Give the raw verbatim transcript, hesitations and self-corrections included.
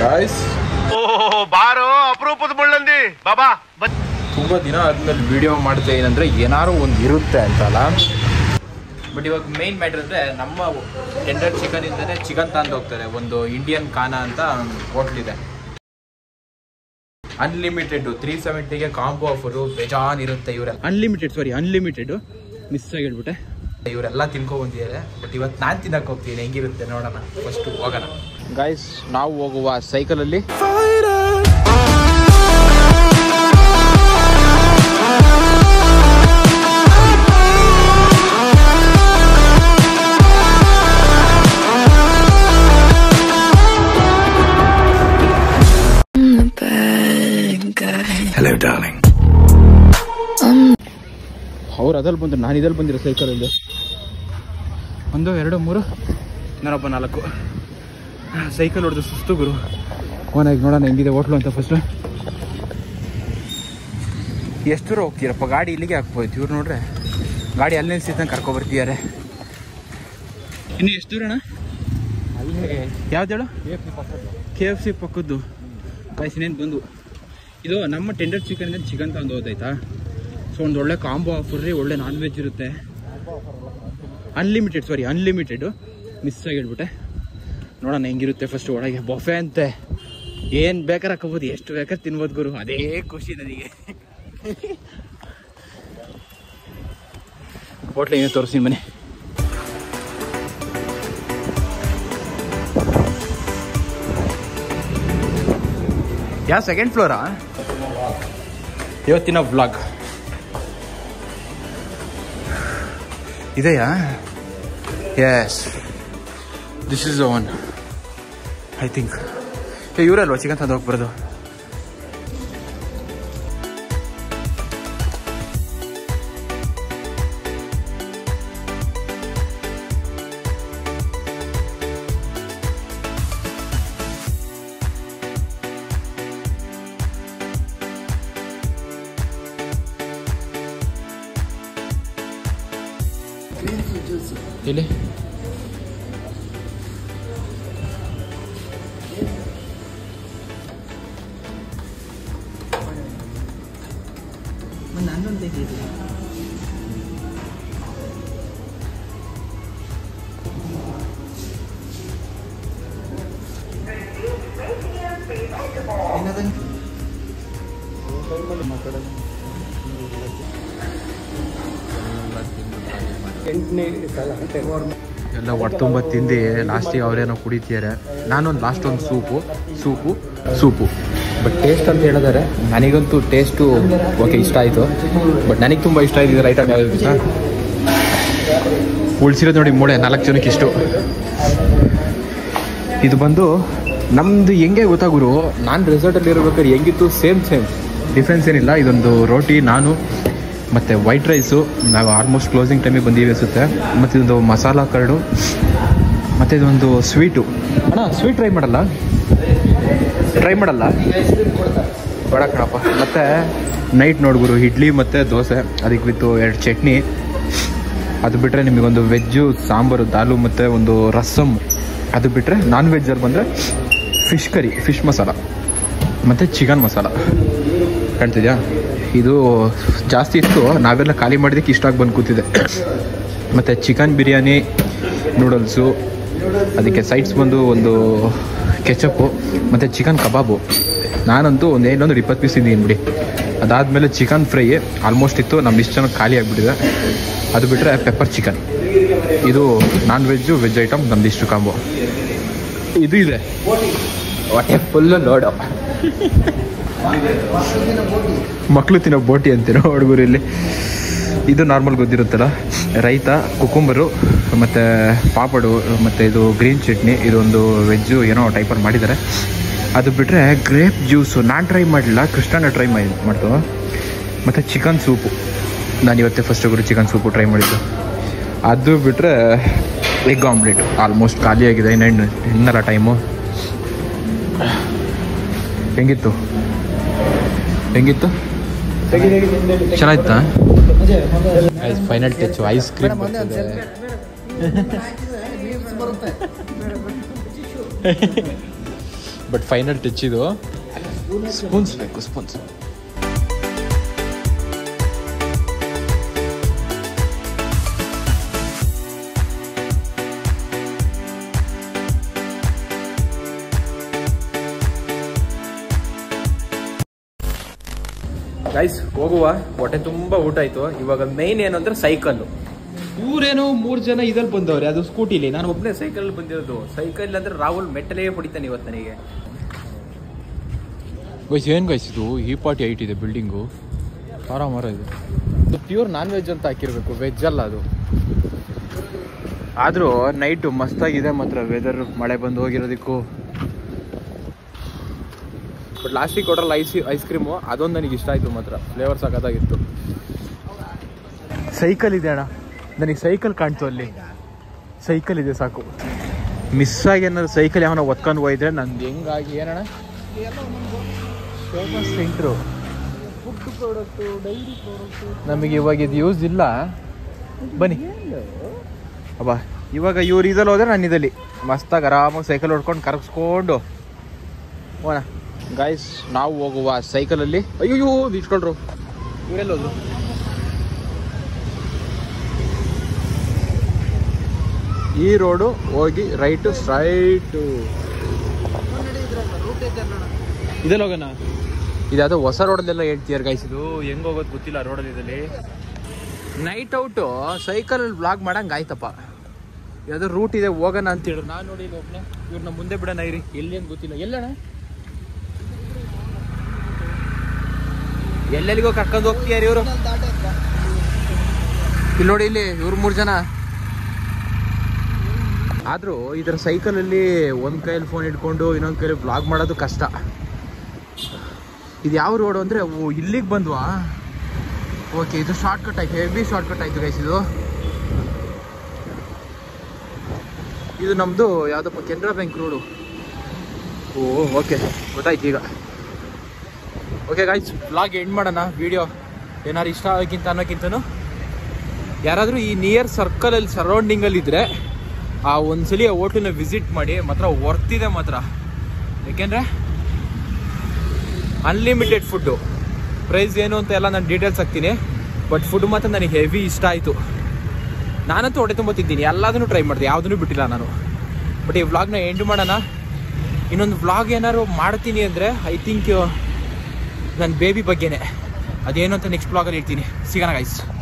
Guys ಬಾರೋ ಅಪರೂಪದ ಮುಳ್ಳಂದಿ ಬಾಬಾ. ತುಂಬ ದಿನ ಆದ್ಮೇಲೆ ವಿಡಿಯೋ ಮಾಡ್ತಾ ಏನಂದ್ರೆ ಏನಾರು ಒಂದು ಇರುತ್ತೆ ಅಂತಲ್ಲ. ಬಟ್ ಇವಾಗ ಮೇನ್ ಮ್ಯಾಟರ್ ಅಂದರೆ ನಮ್ಮ ಟೆಂಡರ್ ಚಿಕನ್ ಇಂದನೇ ಚಿಕನ್ ತಂದು ಹೋಗ್ತಾರೆ. ಒಂದು ಇಂಡಿಯನ್ ಖಾನ ಅಂತ ಹೋಟ್ಲಿದೆ, ಅನ್ಲಿಮಿಟೆಡ್ ತ್ರೀ ಸೆವೆಂಟಿಗೆ ಕಾಂಬೋ ಆಫರು ಬೇಜಾನ್ ಇರುತ್ತೆ. ಇವರೆಲ್ಲ ಅನ್ಲಿಮಿಟೆಡ್ ಸಾರಿ ಅನ್ಲಿಮಿಟೆಡ್ ಮಿಸ್ ಆಗಿ ಹೇಳ್ಬಿಟ್ಟೆ. ಇವರೆಲ್ಲ ತಿನ್ಕೊ ಬಂದಿದ್ದಾರೆ. ಬಟ್ ಇವತ್ತು ನಾನು ತಿನ್ನಕ್ಕೆ ಹೋಗ್ತೀನಿ, ಹೆಂಗಿರುತ್ತೆ ನೋಡೋಣ. ಫಸ್ಟು ಹೋಗೋಣ ಗಾಯ್ಸ್. ನಾವು ಹೋಗುವ ಸೈಕಲಲ್ಲಿ Hello, darling. ಅವ್ರು ಅದಲ್ಲಿ ಬಂದರು, ನಾನು ಇದಲ್ಲಿ ಬಂದಿರೋ ಸೈಕಲಲ್ಲಿ. ಒಂದು ಎರಡು ಮೂರು ನಾನೊಬ್ಬ ನಾಲ್ಕು ಸೈಕಲ್ ಹೊಡೆದು ಸುಸ್ತು ಗುರು. ಕೊನೆಗೆ ನೋಡೋಣ ಹೆಂಗಿದೆ ಹೋಟ್ಲು ಅಂತ. ಫಸ್ಟು ಎಷ್ಟು ದೂರ ಹೋಗ್ತೀರಪ್ಪ? ಗಾಡಿ ಇಲ್ಲಿಗೆ ಹಾಕ್ಬೋಯ್ತು. ಇವ್ರು ನೋಡ್ರೆ ಗಾಡಿ ಅಲ್ಲಿ ನಿಲ್ಸಿದ್ದಂಗೆ ಕರ್ಕೊಬರ್ತಿದ್ದಾರೆ. ಇನ್ನು ಎಷ್ಟು ದೂರಣ? ಯಾವ್ದು ಹೇಳು? ಕೆ ಎಫ್ ಸಿ ಪಕ್ಕದ್ದು ಕಾಯಿಸಿನೇನು ಬಂದು. ಇದು ನಮ್ಮ ಟೆಂಡರ್ ಚಿಕನ್ ಚಿಕನ್ ತಂದು ಹೋದಾಯ್ತಾ. ಸೊ ಒಂದು ಒಳ್ಳೆ ಕಾಂಬೋ ಆಫರ್ ರೀ, ಒಳ್ಳೆ ನಾನ್ ವೆಜ್ ಇರುತ್ತೆ. ಅನ್ಲಿಮಿಟೆಡ್ ಸಾರಿ ಅನ್ಲಿಮಿಟೆಡು ಮಿಸ್ ಆಗಿ ಹೇಳ್ಬಿಟ್ಟೆ. ನೋಡೋಣ ಹೆಂಗಿರುತ್ತೆ. ಫಸ್ಟ್ ಒಳಗೆ ಬೊಫೆ ಅಂತೆ, ಏನು ಬೇಕಾದ್ರೆ ಹಾಕೋಬೋದು, ಎಷ್ಟು ಬೇಕಾದ್ರೆ ತಿನ್ಬೋದು ಗುರು. ಅದೇ ಖುಷಿ ನನಗೆ. ಹೋಟ್ಲ ಏನೋ ತೋರಿಸ್ತೀನಿ ಮನೆ. ಯಾವ ಸೆಕೆಂಡ್ ಫ್ಲೋರಾ? ಇವತ್ತಿನ ವ್ಲಾಗ್ ಇದೆಯಾ? Yes, this is one I think. ಇವರಲ್ವಾ ಚಿಕನ್ ತಂದು ಹೋಗ್ಬಾರ್ದು? ಇಲ್ಲಿ ಎಲ್ಲ ಒಟ್ಟು ತುಂಬ ತಿಂದು ಲಾಸ್ಟಿಗೆ ಅವರೇನೋ ಕುಡಿತಿದ್ದಾರೆ. ನಾನೊಂದು ಲಾಸ್ಟ್ ಒಂದು soup soup soup but taste ಅಂತ ಹೇಳಿದರೆ ನನಗಂತೂ ಟೇಸ್ಟು ಓಕೆ ಇಷ್ಟ ಆಯಿತು. ಬಟ್ ನನಗೆ ತುಂಬ ಇಷ್ಟ ಆಯ್ತು ರೈಟ್ ಆಗಿ ಯಾವ್ದು ಸರ್ ಉಳಿಸಿರೋದು ನೋಡಿ ಮೂಳೆ ನಾಲ್ಕು ಜನಕ್ಕೆ ಇಷ್ಟು. ಇದು ಬಂದು ನಮ್ಮದು ಹೆಂಗೆ ಗೊತ್ತಾಗುರು, ನಾನು ರೆಸಾರ್ಟಲ್ಲಿ ಇರಬೇಕಾದ್ರೆ ಹೆಂಗಿತ್ತು ಸೇಮ್ ಸೇಮ್ ಡಿಫ್ರೆನ್ಸ್ ಏನಿಲ್ಲ. ಇದೊಂದು ರೋಟಿ, ನಾನು ಮತ್ತು ವೈಟ್ ರೈಸು. ನಾವು ಆಲ್ಮೋಸ್ಟ್ ಕ್ಲೋಸಿಂಗ್ ಟೈಮಿಗೆ ಬಂದೀವಿ ಅನಿಸುತ್ತೆ. ಮತ್ತು ಇದೊಂದು ಮಸಾಲ ಕರಡು, ಮತ್ತು ಇದೊಂದು ಸ್ವೀಟು. ಅಣ್ಣ ಸ್ವೀಟ್ ಟ್ರೈ ಮಾಡಲ್ಲ ಟ್ರೈ ಮಾಡಲ್ಲ ಬೇಡ ಕಣಪ್ಪ. ಮತ್ತು ನೈಟ್ ನೋಡ್ಗುರು ಇಡ್ಲಿ ಮತ್ತು ದೋಸೆ, ಅದಕ್ಕೆ ವಿತ್ತು ಎರಡು ಚಟ್ನಿ. ಅದು ಬಿಟ್ಟರೆ ನಿಮಗೊಂದು ವೆಜ್ಜು ಸಾಂಬಾರು ದಾಲು ಮತ್ತು ಒಂದು ರಸಮ್. ಅದು ಬಿಟ್ಟರೆ ನಾನ್ ವೆಜ್ಜಲ್ಲಿ ಬಂದರೆ ಫಿಶ್ ಕರಿ, ಫಿಶ್ ಮಸಾಲ ಮತ್ತು ಚಿಕನ್ ಮಸಾಲ. ಕಾಣ್ತಿದ್ಯಾ? ಇದು ಜಾಸ್ತಿ ಇತ್ತು, ನಾವೆಲ್ಲ ಖಾಲಿ ಮಾಡಿದ್ದಕ್ಕೆ ಇಷ್ಟಾಗಿ ಬಂದು ಕೂತಿದೆ. ಮತ್ತು ಚಿಕನ್ ಬಿರಿಯಾನಿ, ನೂಡಲ್ಸು, ಅದಕ್ಕೆ ಸೈಡ್ಸ್ ಬಂದು ಒಂದು ಕೆಚಪ್ಪು ಮತ್ತು ಚಿಕನ್ ಕಬಾಬು. ನಾನಂತೂ ಒಂದು ಏನೊಂದು ಇಪ್ಪತ್ತು ಪೀಸ್ ಇದ್ದೀನಿ ಬಿಡಿ. ಅದಾದಮೇಲೆ ಚಿಕನ್ ಫ್ರೈ ಆಲ್ಮೋಸ್ಟ್ ಇತ್ತು, ನಮ್ಮ ಇಷ್ಟು ಚೆನ್ನಾಗಿ ಖಾಲಿ ಆಗಿಬಿಟ್ಟಿದೆ. ಅದು ಬಿಟ್ಟರೆ ಪೆಪ್ಪರ್ ಚಿಕನ್. ಇದು ನಾನ್ ವೆಜ್ಜು ವೆಜ್ ಐಟಮ್ ನಮ್ದು ಇಷ್ಟು ಕಾಂಬೋ. ಇದು ಇದೆ ಹೊಟ್ಟೆ ಫುಲ್ಲು ಲೋಡು. ಮಕ್ಕಳು ತಿನ್ನೋ ಬೋಟಿ ಅಂತೀರೋ ಹುಡುಗರು ಇಲ್ಲಿ. ಇದು ನಾರ್ಮಲ್ ಗೊತ್ತಿರುತ್ತಲ್ಲ, ರೈತ, ಕುಕುಂಬರು ಮತ್ತು ಪಾಪಡು ಮತ್ತು ಇದು ಗ್ರೀನ್ ಚಟ್ನಿ. ಇದೊಂದು ವೆಜ್ಜು ಏನೋ ಟೈಪಲ್ಲಿ ಮಾಡಿದ್ದಾರೆ. ಅದು ಬಿಟ್ಟರೆ ಗ್ರೇಪ್ ಜ್ಯೂಸು ನಾನು ಟ್ರೈ ಮಾಡಲಿಲ್ಲ, ಕೃಷ್ಣನ ಟ್ರೈ ಮಾಡಿ ಮಾಡ್ತು. ಮತ್ತು ಚಿಕನ್ ಸೂಪು, ನಾನು ಇವತ್ತೇ ಫಸ್ಟ್ ಗುರು ಚಿಕನ್ ಸೂಪು ಟ್ರೈ ಮಾಡಿದ್ದು. ಅದು ಬಿಟ್ಟರೆ ಎಗ್ ಆಮ್ಲೆಟು ಆಲ್ಮೋಸ್ಟ್ ಖಾಲಿಯಾಗಿದೆ. ಇನ್ನೇನು ಇನ್ನಲ್ಲ ಟೈಮು. ಹೆಂಗಿತ್ತು ಹೆಂಗಿತ್ತು ಚೆನ್ನಾಗಿತ್ತಾ? Final touch ice cream but final touch ಇದು. ಸ್ಪೂನ್ಸ್ ಬೇಕು, ಸ್ಪೂನ್ಸ್. ಗೈಸ್ ಹೋಗುವ, ಹೊಟ್ಟೆ ತುಂಬ ಊಟ ಆಯ್ತು. ಇವಾಗ ಮೇನ್ ಏನು ಅಂದ್ರೆ ಸೈಕಲ್ಲು. ಇವ್ರೇನೋ ಮೂರು ಜನ ಇದ್ರಲ್ಲಿ ಬಂದವ್ರೆ, ಅದು ಸ್ಕೂಟಿಲಿ. ನಾನು ಒಬ್ಬನೇ ಸೈಕಲ್ ಬಂದಿರೋದು. ಸೈಕಲ್ ಅಂದ್ರೆ ರಾಹುಲ್ ಮೆಟ್ಟಲೇ ಹೊಡಿತಾನೆ ಇವತ್ತು ನನಗೆ. ಗೈಸ್ ಏನು ಗೈಸ್ ಇದು ಈ ಪಾರ್ಟಿ ಐಟ್ ಇದೆ ಬಿಲ್ಡಿಂಗು, ಆರಾಮಾರ ಇದು. ಇದು ಪ್ಯೂರ್ ನಾನ್ ವೆಜ್ ಅಂತ ಹಾಕಿರ್ಬೇಕು, ವೆಜ್ ಅಲ್ಲ ಅದು. ಆದರೂ ನೈಟು ಮಸ್ತಾಗಿದೆ ಮಾತ್ರ ವೆದರ್, ಮಳೆ ಬಂದು ಹೋಗಿರೋದಕ್ಕೂ. ಬಟ್ ಲಾಸ್ಟಿಗೆ ಕೊಟ್ರಲ್ಲ ಐಸ್ ಐಸ್ ಕ್ರೀಮು, ಅದೊಂದು ನನಗೆ ಇಷ್ಟ ಆಯಿತು ಮಾತ್ರ. ಫ್ಲೇವರ್ ಸಾಕಾಗಿತ್ತು. ಸೈಕಲ್ ಇದೆ ಅಣ್ಣ, ನನಗೆ ಸೈಕಲ್ ಕಾಣ್ತು ಅಲ್ಲಿ. ಸೈಕಲ್ ಇದೆ ಸಾಕು. ಮಿಸ್ ಆಗಿ ಏನಾದ್ರು ಸೈಕಲ್ ಯಾವನ ಒತ್ಕೊಂಡು ಹೋಯ್ದ್ರೆ ನಂದು ಹೆಂಗಾಗಿ ಏನಣ್ಣ famous centre food product, dairy product. ನಮಗೆ ಇವಾಗ ಇದು ಯೂಸ್ ಇಲ್ಲ. ಬನ್ನಿ ಅಬ್ಬಾ, ಇವಾಗ ಇವ್ರು ಇದಲ್ಲಿ ಹೋದ್ರೆ ನಾನು ಇದಲ್ಲಿ ಮಸ್ತಾಗಿ ಆರಾಮಾಗಿ ಸೈಕಲ್ ಹೊಡ್ಕೊಂಡು ಕರಗಿಸ್ಕೊಂಡು ಹೋಣ. ಗಾಯ್ಸ್ ನಾವು ಹೋಗುವ ಸೈಕಲಲ್ಲಿ. ಅಯ್ಯೋ ನಿಂತ್ಕೊಳ್ರು, ಇವರೆಲ್ಲ ಹೋದ್ರು. ಈ ರೋಡು ಹೋಗಿ ರೈಟು ಸ್ಟ್ರೈಟು ಇದೆಲ್ಲ ಹೋಗೋಣ. ಇದ್ಯಾವುದೋ ಹೊಸ ರೋಡಲ್ಲೆಲ್ಲ ಹೇಳ್ತೀಯಾರ ಗಾಯ್ಸ್. ಇದು ಹೆಂಗೆ ಹೋಗೋದು ಗೊತ್ತಿಲ್ಲ ರೋಡಲ್ಲಿ. ಇದಲ್ಲಿ ನೈಟ್ ಔಟು ಸೈಕಲಲ್ಲಿ ಬ್ಲಾಗ್ ಮಾಡಂಗೆ ಆಯ್ತಪ್ಪ. ಯಾವುದೋ ರೂಟ್ ಇದೆ ಹೋಗೋಣ ಅಂತ ಹೇಳಿದ್ರು. ನಾನು ನೋಡಿ ಒಬ್ಬನೇ, ಇವ್ರನ್ನ ಮುಂದೆ ಬಿಡೋಣ ಇರಿ. ಎಲ್ಲಿ ಅಂತ ಗೊತ್ತಿಲ್ಲ. ಎಲ್ಲಣ್ಣ ಎಲ್ಲೆಲ್ಲಿಗೋ ಕರ್ಕೊಂಡು ಹೋಗ್ತೀಯಾರ ಇವರು. ಇಲ್ಲಿ ನೋಡಿ, ಇಲ್ಲಿ ಇವ್ರು ಮೂರು ಜನ. ಆದರೂ ಇದರ ಸೈಕಲಲ್ಲಿ ಒಂದು ಕೈಯಲ್ಲಿ ಫೋನ್ ಇಟ್ಕೊಂಡು ಇನ್ನೊಂದು ಕೈಯಲ್ಲಿ ಬ್ಲಾಗ್ ಮಾಡೋದು ಕಷ್ಟ. ಇದು ಯಾವ ರೋಡು ಅಂದರೆ ಇಲ್ಲಿಗೆ ಬಂದ್ವಾ? ಓಕೆ, ಇದು ಶಾರ್ಟ್ಕಟ್ ಆಯ್ತು, ಹೆವಿ ಶಾರ್ಟ್ಕಟ್ ಆಯಿತು ಗೈಸ್. ಇದು ಇದು ನಮ್ಮದು ಯಾವುದಪ್ಪ, ಕೆನರಾ ಬ್ಯಾಂಕ್ ರೋಡು. ಓ ಓಕೆ, ಗೊತ್ತಾಯ್ತು ಈಗ. ಓಕೆ ಗಾಯ್ಸ್, ಬ್ಲಾಗ್ ಎಂಡ್ ಮಾಡೋಣ. ವಿಡಿಯೋ ಏನಾದ್ರು ಇಷ್ಟ ಆಗೋಕ್ಕಿಂತ ಅನ್ನೋಕ್ಕಿಂತನೂ ಯಾರಾದರೂ ಈ ನಿಯರ್ ಸರ್ಕಲಲ್ಲಿ ಸರೌಂಡಿಂಗಲ್ಲಿದ್ದರೆ ಆ ಒಂದ್ಸಲಿ ಆ ಹೋಟೆಲ್ನ ವಿಸಿಟ್ ಮಾಡಿ. ಮಾತ್ರ ವರ್ತಿದೆ ಮಾತ್ರ. ಏಕೆಂದರೆ ಅನ್ಲಿಮಿಟೆಡ್ ಫುಡ್ಡು. ಪ್ರೈಸ್ ಏನು ಅಂತ ಎಲ್ಲ ನಾನು ಡೀಟೇಲ್ಸ್ ಹಾಕ್ತೀನಿ. ಬಟ್ ಫುಡ್ ಮಾತ್ರ ನನಗೆ ಹೆವಿ ಇಷ್ಟ ಆಯಿತು. ನಾನಂತೂ ಹೊಟ್ಟೆ ತುಂಬ ತಿಂತೀನಿ, ಎಲ್ಲದನ್ನೂ ಟ್ರೈ ಮಾಡಿದೆ, ಯಾವುದನ್ನೂ ಬಿಟ್ಟಿಲ್ಲ ನಾನು. ಬಟ್ ಈ ವ್ಲಾಗ್ನ ಎಂಡ್ ಮಾಡೋಣ. ಇನ್ನೊಂದು ವ್ಲಾಗ್ ಏನಾದ್ರು ಮಾಡ್ತೀನಿ ಅಂದರೆ ಐ ಥಿಂಕ್ ನನ್ನ ಬೇಬಿ ಬಗ್ಗೆನೇ. ಅದೇನು ಅಂತ ನೆಕ್ಸ್ಟ್ ವ್ಲಾಗಲ್ಲಿ ಹೇಳ್ತೀನಿ. ಸಿಗೋಣ ಗೈಸ್.